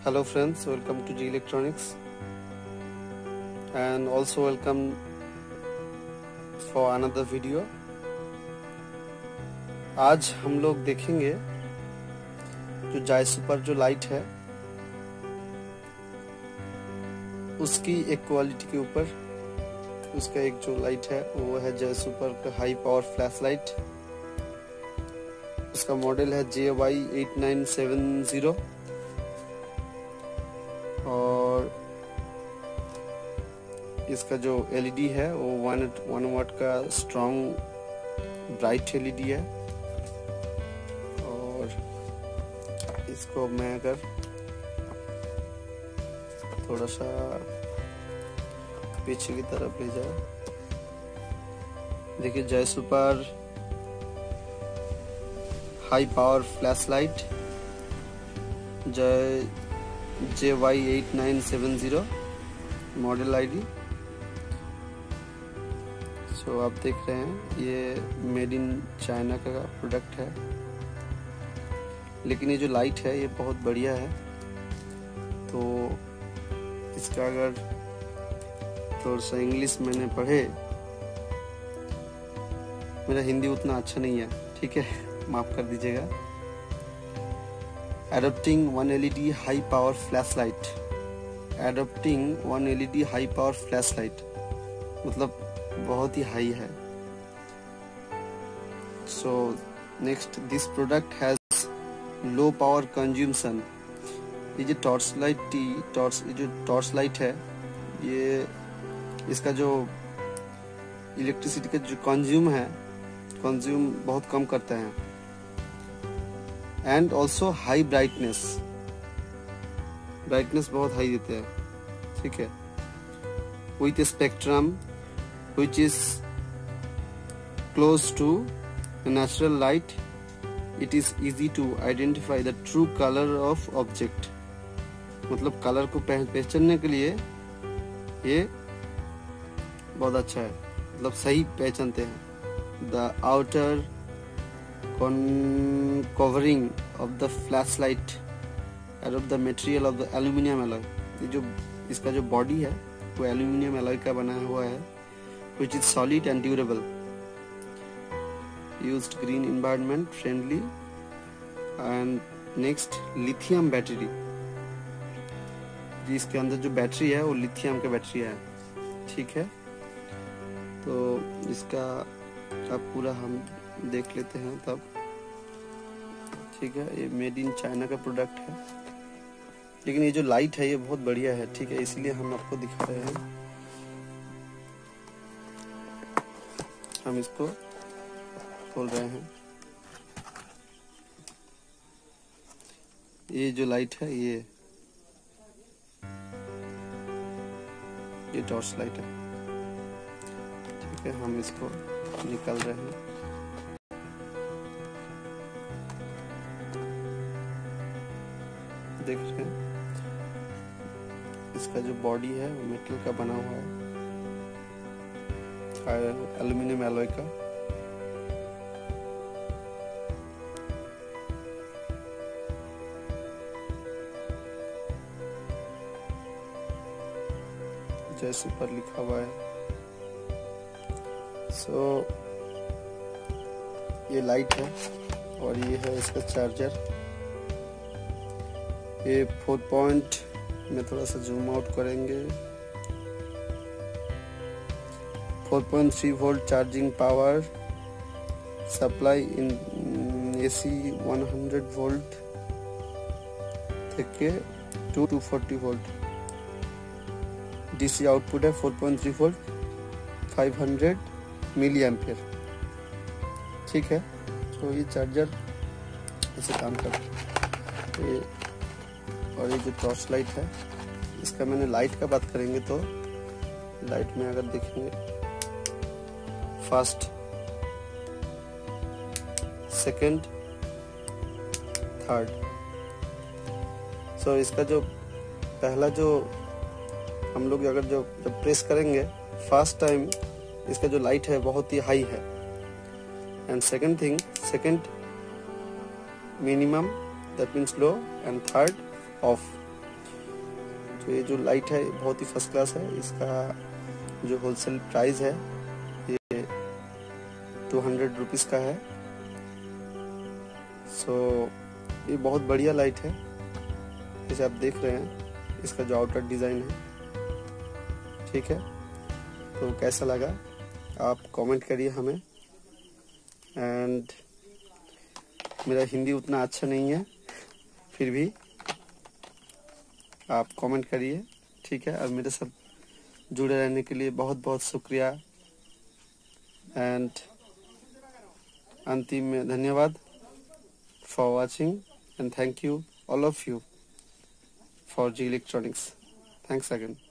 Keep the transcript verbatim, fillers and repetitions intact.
Hello friends, welcome to G Electronics and also welcome for another video। आज हम लोग देखेंगे जो जाय सुपर जो लाइट है उसकी एक क्वालिटी के ऊपर। उसका एक जो लाइट है वो है जाय सुपर का हाई पावर फ्लैश लाइट। उसका मॉडल है J Y eight nine seven zero और इसका जो एलईडी है वो वन वन वाट का स्ट्रॉन्ग ब्राइट एलईडी है। और इसको मैं अगर थोड़ा सा पीछे की तरफ ले जाए, देखिए Jay super high power flash light Jay J Y eight nine seven zero model ID. So आप देख रहे हैं ये मेड इन चाइना का प्रोडक्ट है, लेकिन ये जो लाइट है ये बहुत बढ़िया है। तो इसका अगर थोड़ा सा इंग्लिश मैंने पढ़े, मेरा हिंदी उतना अच्छा नहीं है, ठीक है, माफ कर दीजिएगा। Adopting one L E D high power flashlight, adopting one L E D high power flashlight मतलब बहुत ही हाई है। So next, this product has low power consumption। ये जो टॉर्च लाइट टी टॉर्च ये जो टॉर्च लाइट है ये इसका जो इलेक्ट्रिसिटी का जो कंज्यूम है कंज्यूम बहुत कम करते हैं। And also high brightness brightness बहुत हाई देते हैं, ठीक है। With spectrum which is close to natural light, it is easy to identify the true colour of object. मतलब कलर को पहचानने के लिए ये बहुत अच्छा है, मतलब सही पहचानते हैं। The outer covering of the flashlight and of the material of the aluminium alloy। ये जो इसका जो बॉडी है वो एल्यूमिनियम एलॉय का बना हुआ है, which is solid and durable, used green environment friendly। and next, lithium battery. इसके अंदर जो बैटरी है वो लिथियम का बैटरी है, ठीक है। तो इसका अब पूरा हम देख लेते हैं तब, ठीक है। ये मेड इन चाइना का प्रोडक्ट है, लेकिन ये जो लाइट है ये बहुत बढ़िया है, ठीक है, इसलिए हम आपको दिखा रहे हैं। हम इसको खोल रहे हैं। ये जो लाइट है ये ये टॉर्च लाइट है, ठीक है। हम इसको निकाल रहे हैं। देख रहे हैं इसका जो बॉडी है वो मेटल का बना हुआ है, एल्यूमिनियम एलॉय का। जय सुपर लिखा हुआ है। सो ये लाइट है और ये है इसका चार्जर। ये फोर पॉइंट में थोड़ा सा जूम आउट करेंगे। Four point three volt charging power supply in AC one hundred volt থেকে to two forty volt. DC output है four point three volt five hundred milli ampere, ठीक है। तो ये चार्जर ऐसे काम करता है। और ये जो टॉर्च लाइट है इसका मैंने लाइट का बात करेंगे तो लाइट में अगर देखेंगे फर्स्ट, सेकंड, थर्ड। सो इसका जो पहला जो हम लोग अगर जो जब प्रेस करेंगे फर्स्ट टाइम इसका जो लाइट है बहुत ही हाई है। And second thing second minimum, that means low, and third off। तो ये जो लाइट है बहुत ही फर्स्ट क्लास है। इसका जो होलसेल प्राइस है ये टू हंड्रेड रुपीज़ का है। सो so, ये बहुत बढ़िया लाइट है। जैसे आप देख रहे हैं इसका जो आउटर डिज़ाइन है, ठीक है। तो कैसा लगा आप कमेंट करिए हमें। एंड मेरा हिंदी उतना अच्छा नहीं है, फिर भी आप कमेंट करिए, ठीक है। और मेरे साथ जुड़े रहने के लिए बहुत बहुत शुक्रिया। एंड अंतिम में धन्यवाद for watching and thank you all of you for G electronics. Thanks again.